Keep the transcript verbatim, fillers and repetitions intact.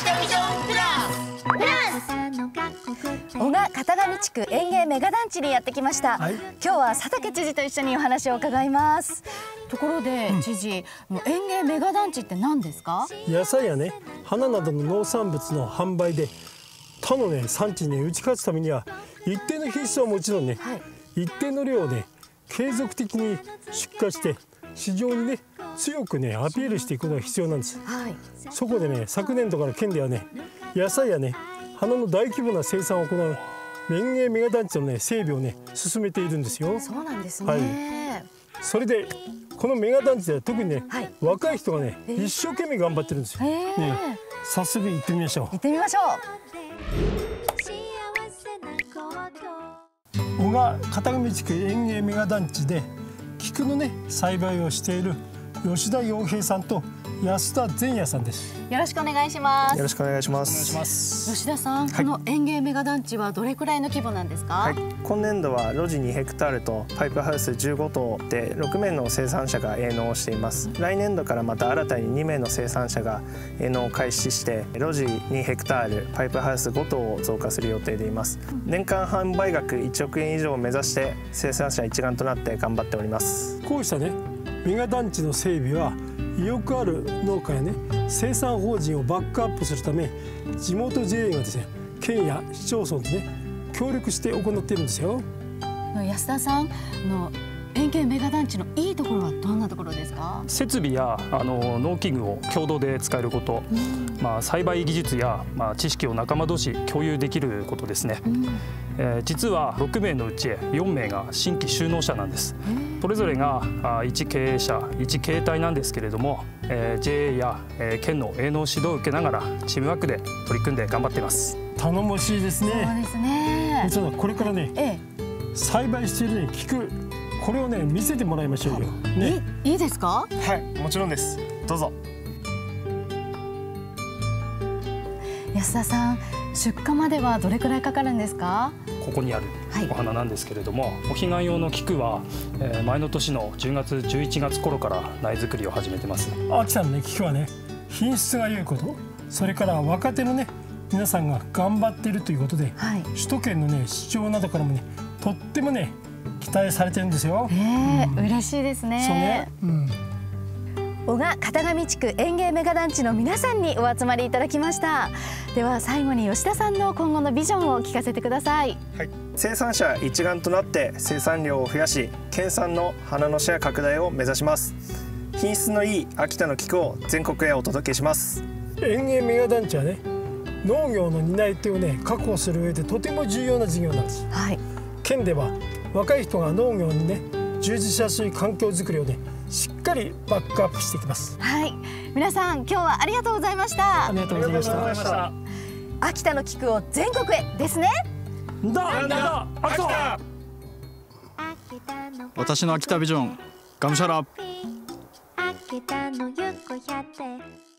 秋田ビジョンプラスプラス男鹿片上地区園芸メガ団地にやってきました、はい、今日は佐竹知事と一緒にお話を伺います。ところで、うん、知事、園芸メガ団地って何ですか？ 野菜やね、花などの農産物の販売で他のね産地に、ね、打ち勝つためには一定の品質はもちろんね、はい、一定の量をね継続的に出荷して市場にね強くねアピールしていくことが必要なんです、はい、そこでね昨年度から県ではね野菜やね花の大規模な生産を行う園芸メガ団地のね整備をね進めているんですよ。 そうなんですね、 はい、それでこのメガ団地では特にね、はい、若い人がね一生懸命頑張ってるんですよ、ね、早速行ってみましょう。 行ってみましょう。男鹿片上地区園芸メガ団地で菊のね栽培をしている吉田洋平さんと安田善也さんです。 よろしくお願いします。 よろしくお願いします。 吉田さん、はい、この園芸メガ団地はどれくらいの規模なんですか？はい、 今年度は露地にヘクタールとパイプハウスじゅうごとうでろくめいの生産者が営農をしています。来年度からまた新たににめいの生産者が営農を開始して露地にヘクタール、パイプハウスごとうを増加する予定でいます。年間販売額いちおくえん以上を目指して生産者一丸となって頑張っております。 こうしたねメガ団地の整備は意欲ある農家やね生産法人をバックアップするため地元 ジェーエー がですね県や市町村とね協力して行っているんですよ。 安田さんの園芸メガ団地のいいところはどんなところですか？ 設備やあの農機具を共同で使えること、うん、まあ、栽培技術や、まあ、知識を仲間同士共有できることですね、うん、えー、実はろくめいのうちよんめいが新規就農者なんです。それぞれがいち経営者いち経営体なんですけれども、えー、ジェーエー や、えー、県の営農指導を受けながらチームワークで取り組んで頑張っています。 頼もしいですね。 そうですね。 実はこれからね、ええ、栽培しているね菊これをね見せてもらいましょうよ、ね、 い, いいですか？ はい、もちろんです。どうぞ。 安田さん、出荷まではどれくらいかかるんですか？ ここにあるお花なんですけれども、はい、お彼岸用の菊は、えー、前の年のじゅうがつじゅういちがつ頃から苗作りを始めてます。 秋田のね菊はね品質が良いこと、それから若手のね皆さんが頑張っているということで、はい、首都圏のね市長などからもねとってもね期待されてるんですよ。 ええ、うん、嬉しいですね。 そうね、うん、 男鹿片上地区園芸メガ団地の皆さんにお集まりいただきました。では最後に吉田さんの今後のビジョンを聞かせてください。 はい、生産者一丸となって生産量を増やし県産の花のシェア拡大を目指します。品質のいい秋田の菊を全国へお届けします。 園芸メガ団地はね農業の担い手をね確保する上でとても重要な事業なんです、はい、県では若い人が農業にね従事しやすい環境づくりをねしっかりバックアップしていきます。 はい、皆さん今日はありがとうございました。 ありがとうございました。 秋田の菊を全国へですね。 だだ秋田。 私の秋田ビジョンがむしゃら。 秋田のゆっこひゃって